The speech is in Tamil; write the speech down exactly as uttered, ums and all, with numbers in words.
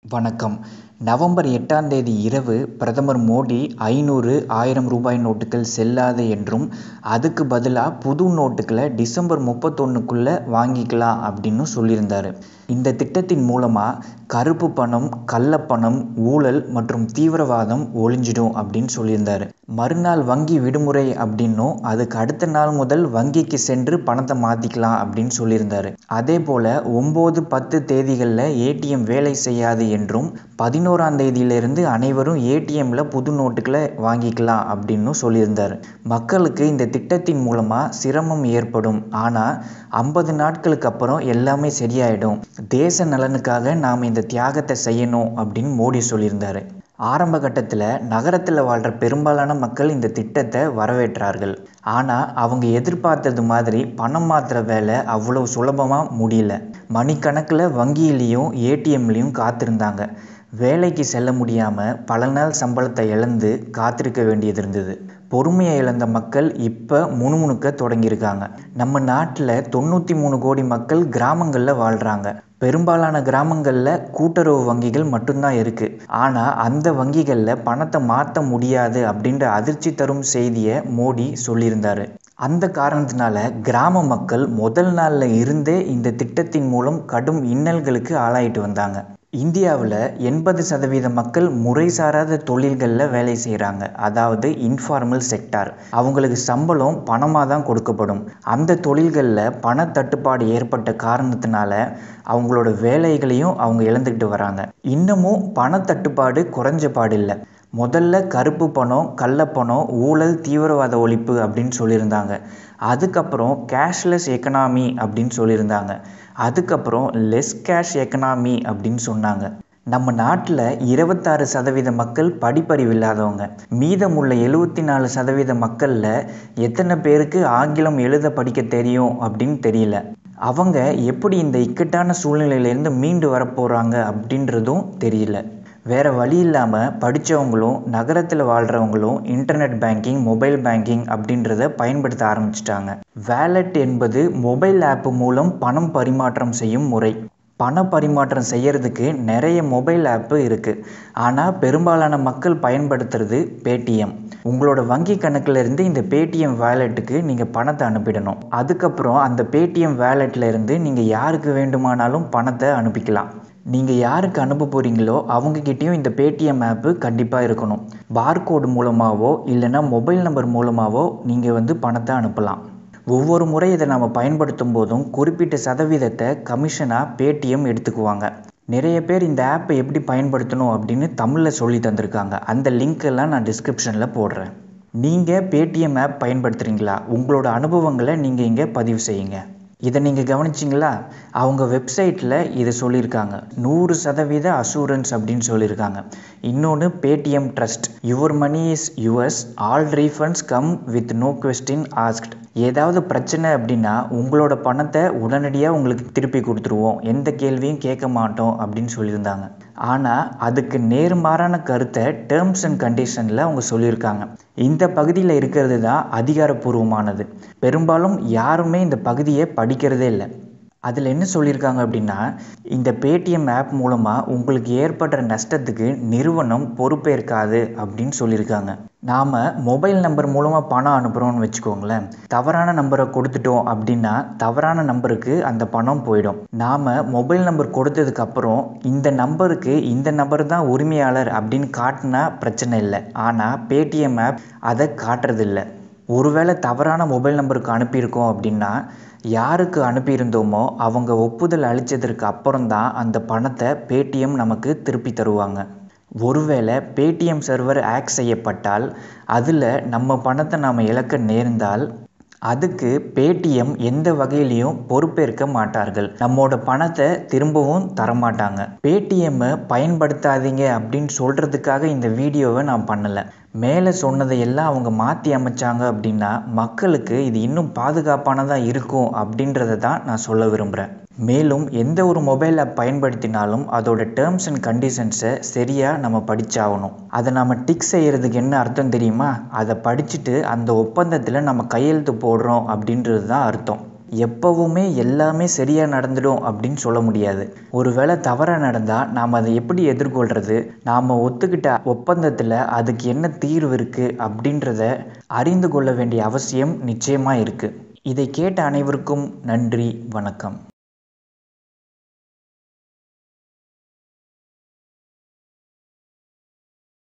வணக்கம். நவம்பர் எட்டாம் தேதி இரவு பிரதமர் மோடி ஐநூறு, ஆயிரம் ரூபாய் நோட்டுகள் செல்லாது என்றும், அதுக்கு பதிலா புது நோட்டுகளை டிசம்பர் முப்பத்தொன்னுக்குள்ள வாங்கிக்கலாம் அப்படின்னு சொல்லியிருந்தாரு. இந்த திட்டத்தின் மூலமா கருப்பு பணம், கள்ளப்பணம், ஊழல் மற்றும் தீவிரவாதம் ஒழிஞ்சிடும் அப்படின்னு சொல்லியிருந்தாரு. மறுநாள் வங்கி விடுமுறை அப்படின்னும், அதுக்கு அடுத்த நாள் முதல் வங்கிக்கு சென்று பணத்தை மாத்திக்கலாம் அப்படின்னு சொல்லியிருந்தாரு. அதே போல ஒன்பது பத்து தேதிகளில் ஏடிஎம் வேலை செய்யாது என்றும், பதினோராம் தேதியிலிருந்து அனைவரும் ஏடிஎம்ல புது நோட்டுகளை வாங்கிக்கலாம் அப்படின்னு சொல்லியிருந்தாரு. மக்களுக்கு இந்த திட்டத்தின் மூலமா சிரமம் ஏற்படும், ஆனா ஐம்பது நாட்களுக்கு அப்புறம் எல்லாமே சரியாயிடும். தேச நலனுக்காக நாம் இந்த தியாகத்தை செய்யணும் அப்படின்னு மோடி சொல்லியிருந்தாரு. ஆரம்ப கட்டத்தில் நகரத்தில் வாழ்கிற பெரும்பாலான மக்கள் இந்த திட்டத்தை வரவேற்றார்கள். ஆனால் அவங்க எதிர்பார்த்தது மாதிரி பணம் மாற்றுற வேலை அவ்வளோ சுலபமாக முடியல. மணிக்கணக்கில் வங்கியிலையும் ஏடிஎம்லையும் காத்திருந்தாங்க. வேலைக்கு செல்ல முடியாமல் பல நாள் சம்பளத்தை இழந்து காத்திருக்க வேண்டியது இருந்தது. பொறுமையை இழந்த மக்கள் இப்போ முணுமுணுக்க தொடங்கியிருக்காங்க. நம்ம நாட்டில் தொண்ணூற்றி மூணு கோடி மக்கள் கிராமங்களில் வாழ்கிறாங்க. பெரும்பாலான கிராமங்களில் கூட்டுறவு வங்கிகள் மட்டும்தான் இருக்குது. ஆனால் அந்த வங்கிகளில் பணத்தை மாற்ற முடியாது அப்படின்ற அதிர்ச்சி தரும் செய்தியை மோடி சொல்லியிருந்தார். அந்த காரணத்தினால கிராம மக்கள் முதல் நாளில் இருந்தே இந்த திட்டத்தின் மூலம் கடும் இன்னல்களுக்கு ஆளாயிட்டு வந்தாங்க. இந்தியாவில் எண்பது சதவீத மக்கள் முறைசாராத தொழில்களில் வேலை செய்கிறாங்க. அதாவது இன்ஃபார்மல் செக்டார். அவங்களுக்கு சம்பளம் பணமாக தான் கொடுக்கப்படும். அந்த தொழில்களில் பண தட்டுப்பாடு ஏற்பட்ட காரணத்தினால அவங்களோட வேலைகளையும் அவங்க இழந்துக்கிட்டு வராங்க. இன்னமும் பண தட்டுப்பாடு குறைஞ்ச பாடில்லை. முதல்ல கருப்பு பணம், கள்ளப்பணம், ஊழல், தீவிரவாத ஒழிப்பு அப்படின்னு சொல்லியிருந்தாங்க. அதுக்கப்புறம் கேஷ்லெஸ் எக்கனாமி அப்படின்னு சொல்லியிருந்தாங்க. அதுக்கப்புறம் லெஸ் கேஷ் எக்கனாமி அப்படின்னு சொன்னாங்க. நம்ம நாட்டில் இருபத்தாறு சதவீத மக்கள் படிப்பறிவு இல்லாதவங்க. மீதமுள்ள எழுபத்தி நாலு சதவீத மக்களில் எத்தனை பேருக்கு ஆங்கிலம் எழுத படிக்க தெரியும் அப்படின்னு தெரியல. அவங்க எப்படி இந்த இக்கட்டான சூழ்நிலையிலேருந்து மீண்டு வரப்போகிறாங்க அப்படின்றதும் தெரியல. வேறு வழி இல்லாமல் படித்தவங்களும் நகரத்தில் வாழ்கிறவங்களும் இன்டர்நெட் பேங்கிங், மொபைல் பேங்கிங் அப்படின்றத பயன்படுத்த ஆரம்பிச்சிட்டாங்க. வேலட் என்பது மொபைல் ஆப் மூலம் பணம் பரிமாற்றம் செய்யும் முறை. பண பரிமாற்றம் செய்யறதுக்கு நிறைய மொபைல் ஆப்பு இருக்குது. ஆனால் பெரும்பாலான மக்கள் பயன்படுத்துறது பேடிஎம். உங்களோட வங்கி கணக்கில் இருந்து இந்த பேடிஎம் வேலெட்டுக்கு நீங்கள் பணத்தை அனுப்பிடணும். அதுக்கப்புறம் அந்த பேடிஎம் வேலெட்டில் இருந்து நீங்கள் யாருக்கு வேண்டுமானாலும் பணத்தை அனுப்பிக்கலாம். நீங்கள் யாருக்கு அனுப்ப போகிறீங்களோ அவங்கக்கிட்டேயும் இந்த பேடிஎம் ஆப்பு கண்டிப்பாக இருக்கணும். பார்கோடு மூலமாகவோ இல்லைன்னா மொபைல் நம்பர் மூலமாகவோ நீங்கள் வந்து பணத்தை அனுப்பலாம். ஒவ்வொரு முறை இதை நம்ம பயன்படுத்தும் போதும் குறிப்பிட்ட சதவீதத்தை கமிஷனாக பேடிஎம் எடுத்துக்குவாங்க. நிறைய பேர் இந்த ஆப்பை எப்படி பயன்படுத்தணும் அப்படின்னு தமிழில் சொல்லி தந்திருக்காங்க. அந்த லிங்க்கெல்லாம் நான் டிஸ்கிரிப்ஷனில் போடுறேன். நீங்கள் பேடிஎம் ஆப் பயன்படுத்துகிறீங்களா? உங்களோட அனுபவங்களை நீங்கள் இங்கே பதிவு செய்யுங்க. இதை நீங்கள் கவனிச்சிங்களா? அவங்க வெப்சைட்டில் இதை சொல்லியிருக்காங்க. நூறு சதவீத அசூரன்ஸ் அப்படின்னு சொல்லியிருக்காங்க. இன்னொன்று Paytm trust. Your money is yours, all refunds come with no question asked. ஏதாவது பிரச்சனை அப்படின்னா உங்களோட பணத்தை உடனடியாக உங்களுக்கு திருப்பி கொடுத்துருவோம், எந்த கேள்வியும் கேட்க மாட்டோம் அப்படின்னு சொல்லியிருந்தாங்க. ஆனால் அதுக்கு நேர்மாறான கருத்தை டேர்ம்ஸ் அண்ட் கண்டிஷனில் அவங்க சொல்லியிருக்காங்க. இந்த பகுதியில் இருக்கிறது தான் அதிகாரப்பூர்வமானது. பெரும்பாலும் யாருமே இந்த பகுதியை படிக்கிறதே இல்லை. அதில் என்ன சொல்லியிருக்காங்க அப்படின்னா, இந்த பேடிஎம் ஆப் மூலமாக உங்களுக்கு ஏற்படுற நஷ்டத்துக்கு நிறுவனம் பொறுப்பேற்காது அப்படின்னு சொல்லியிருக்காங்க. நாம் மொபைல் நம்பர் மூலமாக பணம் அனுப்புகிறோம்னு வச்சுக்கோங்களேன். தவறான நம்பரை கொடுத்துட்டோம் அப்படின்னா தவறான நம்பருக்கு அந்த பணம் போயிடும். நாம் மொபைல் நம்பர் கொடுத்ததுக்கப்புறம் இந்த நம்பருக்கு இந்த நம்பர் தான் உரிமையாளர் அப்படின்னு காட்டினா பிரச்சனை இல்லை. ஆனால் பேடிஎம் ஆப் அதை காட்டுறதில்லை. ஒருவேளை தவறான மொபைல் நம்பருக்கு அனுப்பியிருக்கோம் அப்படின்னா யாருக்கு அனுப்பியிருந்தோமோ அவங்க ஒப்புதல் அளித்ததற்கு அப்புறம்தான் அந்த பணத்தை பேடிஎம் நமக்கு திருப்பி தருவாங்க. ஒருவேளை பேடிஎம் சர்வர் ஹேக் செய்யப்பட்டால் அதில் நம்ம பணத்தை நாம் இழக்க நேர்ந்தால் அதுக்கு பேடிஎம் எந்த வகையிலையும் பொறுப்பேற்க மாட்டார்கள். நம்மோட பணத்தை திரும்பவும் தரமாட்டாங்க. பேடிஎம்மை பயன்படுத்தாதீங்க அப்படின்னு சொல்கிறதுக்காக இந்த வீடியோவை நான் பண்ணலை. மேலே சொன்னதையெல்லாம் அவங்க மாற்றி அமைச்சாங்க அப்படின்னா மக்களுக்கு இது இன்னும் பாதுகாப்பானதாக இருக்கும் அப்படின்றத தான் நான் சொல்ல விரும்புகிறேன். மேலும் எந்த ஒரு மொபைல் ஆப் பயன்படுத்தினாலும் அதோட டேர்ம்ஸ் அண்ட் கண்டிஷன்ஸை சரியாக நம்ம படித்தாகணும். அதை நம்ம டிக் செய்கிறதுக்கு என்ன அர்த்தம் தெரியுமா? அதை படிச்சுட்டு அந்த ஒப்பந்தத்தில் நம்ம கையெழுத்து போடுறோம் அப்படின்றது தான் அர்த்தம். எப்பவுமே எல்லாமே சரியாக நடந்துடும் அப்படின்னு சொல்ல முடியாது. ஒருவேளை தவறாக நடந்தால் நாம் அதை எப்படி எதிர்கொள்கிறது, நாம் ஒத்துக்கிட்ட ஒப்பந்தத்தில் அதுக்கு என்ன தீர்வு இருக்குது அப்படின்றத அறிந்து கொள்ள வேண்டிய அவசியம் நிச்சயமாக இருக்குது. இதை கேட்ட அனைவருக்கும் நன்றி, வணக்கம்.